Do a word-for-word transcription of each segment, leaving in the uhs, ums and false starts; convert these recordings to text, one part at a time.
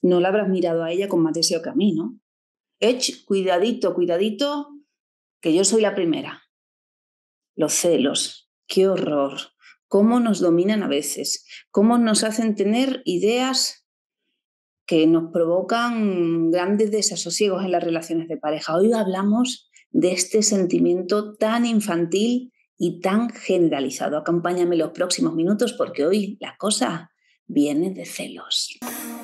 no la habrás mirado a ella con más deseo que a mí, ¿no? Ech, cuidadito, cuidadito, que yo soy la primera. Los celos, qué horror, cómo nos dominan a veces, cómo nos hacen tener ideas que nos provocan grandes desasosiegos en las relaciones de pareja. Hoy hablamos de este sentimiento tan infantil y tan generalizado. Acompáñame los próximos minutos porque hoy la cosa viene de celos.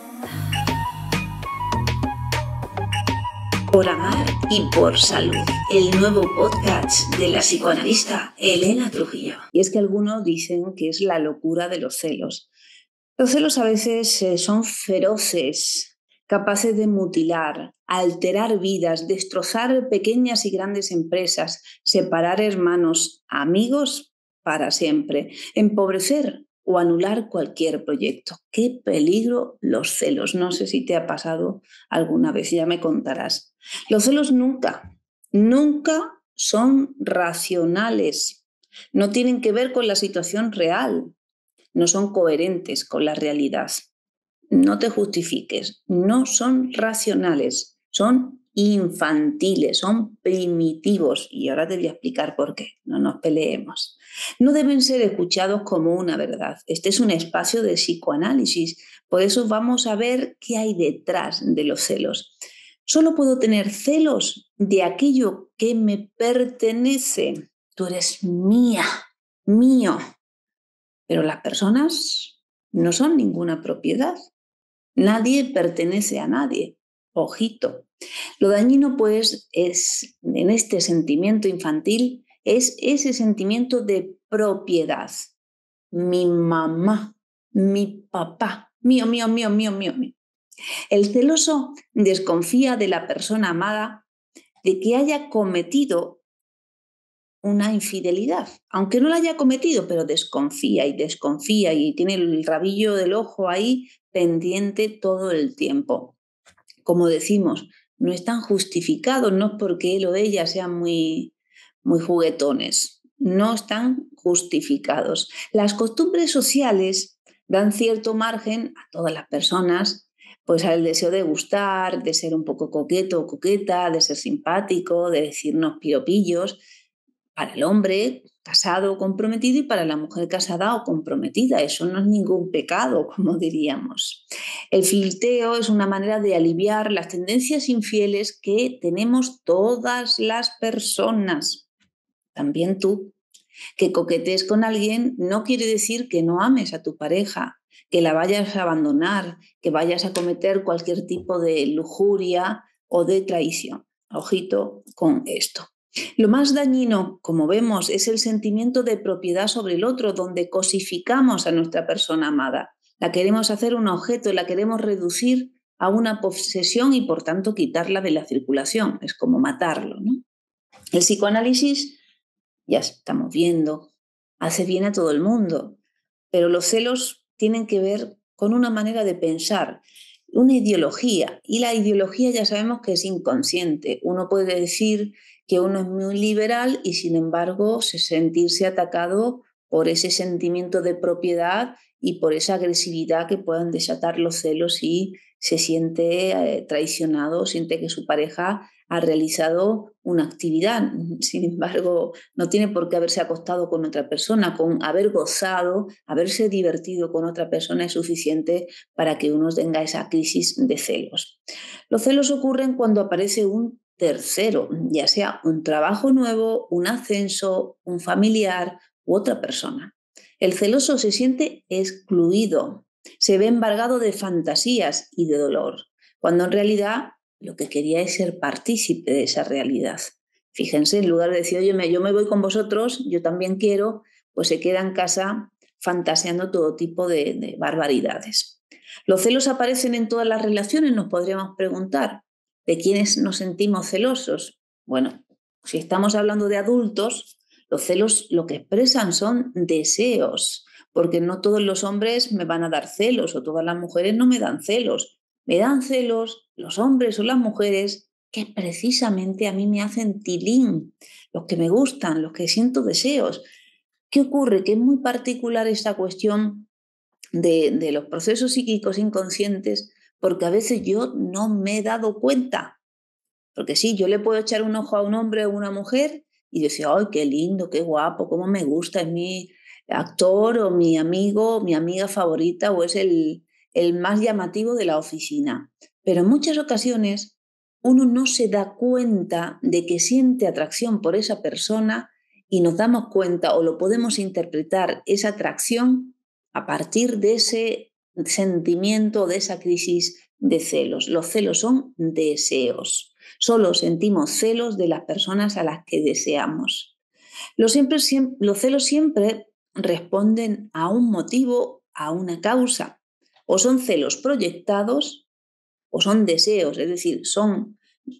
Por amar y por salud, el nuevo podcast de la psicoanalista Elena Trujillo. Y es que algunos dicen que es la locura de los celos. Los celos a veces eh, son feroces, capaces de mutilar, alterar vidas, destrozar pequeñas y grandes empresas, separar hermanos, amigos para siempre, empobrecer o anular cualquier proyecto. ¡Qué peligro los celos! No sé si te ha pasado alguna vez, ya me contarás. Los celos nunca, nunca son racionales. No tienen que ver con la situación real. No son coherentes con la realidad. No te justifiques. No son racionales. Son infantiles, son primitivos. Y ahora te voy a explicar por qué. No nos peleemos. No deben ser escuchados como una verdad. Este es un espacio de psicoanálisis. Por eso vamos a ver qué hay detrás de los celos. Solo puedo tener celos de aquello que me pertenece. Tú eres mía, mío. Pero las personas no son ninguna propiedad. Nadie pertenece a nadie. Ojito. Lo dañino, pues, es en este sentimiento infantil, es ese sentimiento de propiedad. Mi mamá, mi papá, mío, mío, mío, mío, mío, mío. El celoso desconfía de la persona amada de que haya cometido una infidelidad, aunque no la haya cometido, pero desconfía y desconfía y tiene el rabillo del ojo ahí pendiente todo el tiempo. Como decimos, no están justificados, no es porque él o ella sean muy, muy juguetones, no están justificados. Las costumbres sociales dan cierto margen a todas las personas, pues al deseo de gustar, de ser un poco coqueto o coqueta, de ser simpático, de decirnos piropillos, para el hombre casado o comprometido y para la mujer casada o comprometida. Eso no es ningún pecado, como diríamos. El flirteo es una manera de aliviar las tendencias infieles que tenemos todas las personas, también tú. Que coquetees con alguien no quiere decir que no ames a tu pareja, que la vayas a abandonar, que vayas a cometer cualquier tipo de lujuria o de traición. Ojito con esto. Lo más dañino, como vemos, es el sentimiento de propiedad sobre el otro, donde cosificamos a nuestra persona amada. La queremos hacer un objeto, la queremos reducir a una posesión y, por tanto, quitarla de la circulación. Es como matarlo, ¿no? El psicoanálisis, ya estamos viendo, hace bien a todo el mundo, pero los celos tienen que ver con una manera de pensar, una ideología, y la ideología ya sabemos que es inconsciente. Uno puede decir que uno es muy liberal y sin embargo sentirse atacado por ese sentimiento de propiedad y por esa agresividad que puedan desatar los celos y se siente eh, traicionado, siente que su pareja ha realizado una actividad. Sin embargo, no tiene por qué haberse acostado con otra persona, con haber gozado, haberse divertido con otra persona es suficiente para que uno tenga esa crisis de celos. Los celos ocurren cuando aparece un tercero, ya sea un trabajo nuevo, un ascenso, un familiar u otra persona. El celoso se siente excluido, se ve embargado de fantasías y de dolor, cuando en realidad lo que quería es ser partícipe de esa realidad. Fíjense, en lugar de decir, oye, yo me voy con vosotros, yo también quiero, pues se queda en casa fantaseando todo tipo de, de barbaridades. Los celos aparecen en todas las relaciones, nos podríamos preguntar. ¿De quiénes nos sentimos celosos? Bueno, si estamos hablando de adultos, los celos lo que expresan son deseos, porque no todos los hombres me van a dar celos o todas las mujeres no me dan celos. Me dan celos los hombres o las mujeres que precisamente a mí me hacen tilín, los que me gustan, los que siento deseos. ¿Qué ocurre? Que es muy particular esta cuestión de, de los procesos psíquicos inconscientes, porque a veces yo no me he dado cuenta. Porque sí, yo le puedo echar un ojo a un hombre o una mujer y decir, ¡ay, qué lindo, qué guapo, cómo me gusta, es mi actor o mi amigo, mi amiga favorita o es el, el más llamativo de la oficina! Pero en muchas ocasiones uno no se da cuenta de que siente atracción por esa persona y nos damos cuenta o lo podemos interpretar esa atracción a partir de ese sentimiento, de esa crisis de celos. Los celos son deseos. Solo sentimos celos de las personas a las que deseamos. Los, siempre, siempre, los celos siempre responden a un motivo, a una causa. O son celos proyectados o son deseos, es decir, son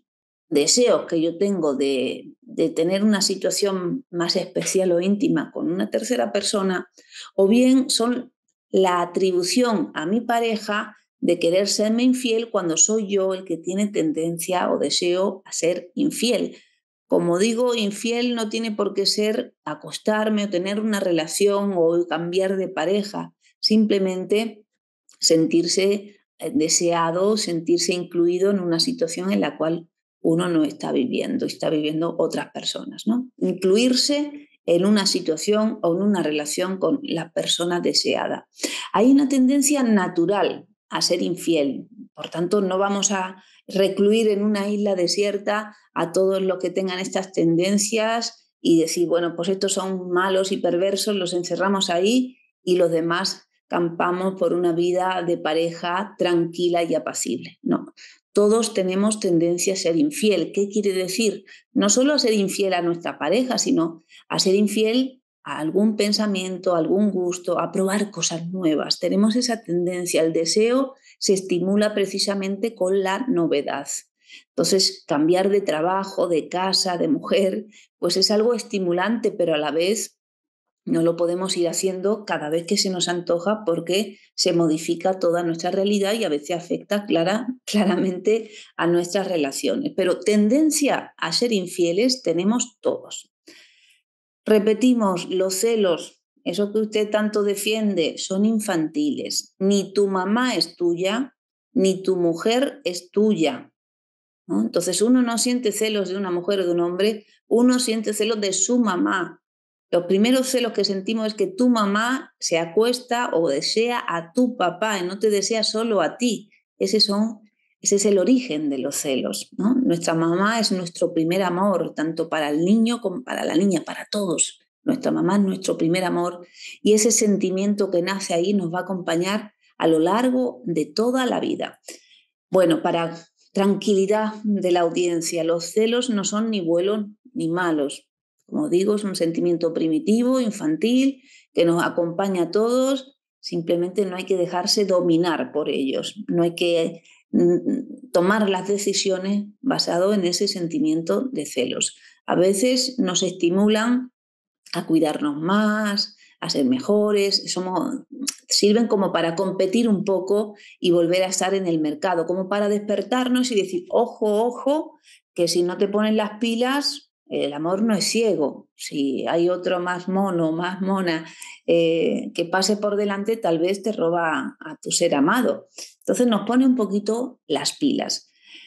deseos que yo tengo de, de tener una situación más especial o íntima con una tercera persona, o bien son la atribución a mi pareja de querer serme infiel cuando soy yo el que tiene tendencia o deseo a ser infiel. Como digo, infiel no tiene por qué ser acostarme o tener una relación o cambiar de pareja, simplemente sentirse deseado, sentirse incluido en una situación en la cual uno no está viviendo, está viviendo otras personas, ¿no? Incluirse en una situación o en una relación con la persona deseada. Hay una tendencia natural a ser infiel, por tanto no vamos a recluir en una isla desierta a todos los que tengan estas tendencias y decir, bueno, pues estos son malos y perversos, los encerramos ahí y los demás campamos por una vida de pareja tranquila y apacible. No, todos tenemos tendencia a ser infiel. ¿Qué quiere decir? No solo a ser infiel a nuestra pareja, sino a ser infiel a algún pensamiento, a algún gusto, a probar cosas nuevas. Tenemos esa tendencia. El deseo se estimula precisamente con la novedad. Entonces, cambiar de trabajo, de casa, de mujer, pues es algo estimulante, pero a la vez no lo podemos ir haciendo cada vez que se nos antoja porque se modifica toda nuestra realidad y a veces afecta clara, claramente a nuestras relaciones. Pero tendencia a ser infieles tenemos todos. Repetimos, los celos, eso que usted tanto defiende, son infantiles. Ni tu mamá es tuya, ni tu mujer es tuya, ¿no? Entonces uno no siente celos de una mujer o de un hombre, uno siente celos de su mamá. Los primeros celos que sentimos es que tu mamá se acuesta o desea a tu papá y no te desea solo a ti. Ese, son, ese es el origen de los celos, ¿no? Nuestra mamá es nuestro primer amor, tanto para el niño como para la niña, para todos. Nuestra mamá es nuestro primer amor y ese sentimiento que nace ahí nos va a acompañar a lo largo de toda la vida. Bueno, para tranquilidad de la audiencia, los celos no son ni buenos ni malos. Como digo, es un sentimiento primitivo, infantil, que nos acompaña a todos. Simplemente no hay que dejarse dominar por ellos. No hay que mm, tomar las decisiones basado en ese sentimiento de celos. A veces nos estimulan a cuidarnos más, a ser mejores, somos, sirven como para competir un poco y volver a estar en el mercado, como para despertarnos y decir, ojo, ojo, que si no te pones las pilas, el amor no es ciego. Si hay otro más mono, más mona, eh, que pase por delante, tal vez te roba a tu ser amado. Entonces nos pone un poquito las pilas.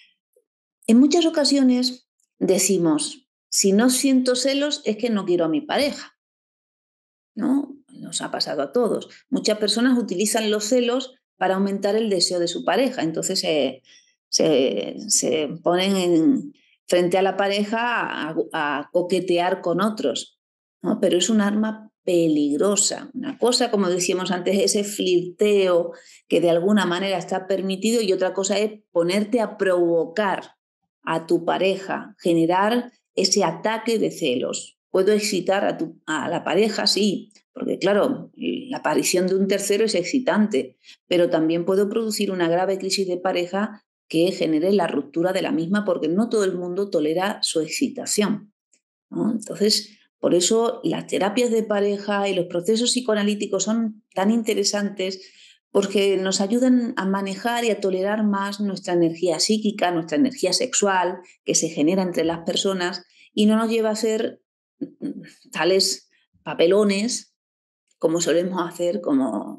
En muchas ocasiones decimos, si no siento celos es que no quiero a mi pareja, ¿no? Nos ha pasado a todos. Muchas personas utilizan los celos para aumentar el deseo de su pareja. Entonces eh, se, se ponen en, frente a la pareja a, a coquetear con otros, ¿no? Pero es un arma peligrosa. Una cosa, como decíamos antes, ese flirteo que de alguna manera está permitido y otra cosa es ponerte a provocar a tu pareja, generar ese ataque de celos. Puedo excitar a, tu, a la pareja, sí, porque claro, la aparición de un tercero es excitante, pero también puedo producir una grave crisis de pareja que genere la ruptura de la misma porque no todo el mundo tolera su excitación, ¿no? Entonces, por eso las terapias de pareja y los procesos psicoanalíticos son tan interesantes porque nos ayudan a manejar y a tolerar más nuestra energía psíquica, nuestra energía sexual que se genera entre las personas y no nos lleva a hacer tales papelones como solemos hacer como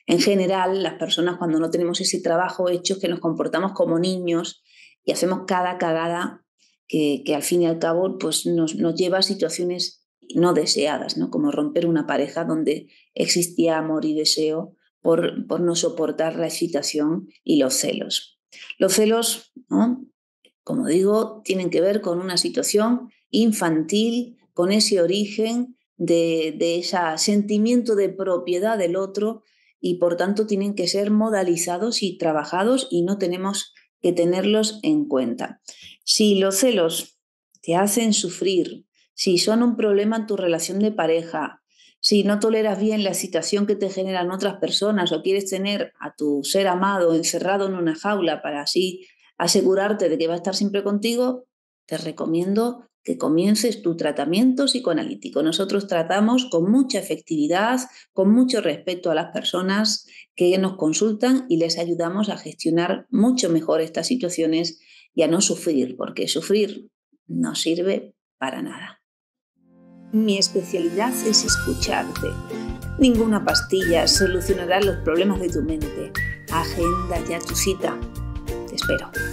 En general, las personas cuando no tenemos ese trabajo hecho es que nos comportamos como niños y hacemos cada cagada que, que al fin y al cabo pues nos, nos lleva a situaciones no deseadas, ¿no? Como romper una pareja donde existía amor y deseo por, por no soportar la excitación y los celos. Los celos, ¿no?, como digo, tienen que ver con una situación infantil, con ese origen de, de ese sentimiento de propiedad del otro y por tanto tienen que ser modalizados y trabajados y no tenemos que tenerlos en cuenta. Si los celos te hacen sufrir, si son un problema en tu relación de pareja, si no toleras bien la excitación que te generan otras personas o quieres tener a tu ser amado encerrado en una jaula para así asegurarte de que va a estar siempre contigo, te recomiendo que comiences tu tratamiento psicoanalítico. Nosotros tratamos con mucha efectividad, con mucho respeto a las personas que nos consultan y les ayudamos a gestionar mucho mejor estas situaciones y a no sufrir, porque sufrir no sirve para nada. Mi especialidad es escucharte. Ninguna pastilla solucionará los problemas de tu mente. Agenda ya tu cita. Te espero.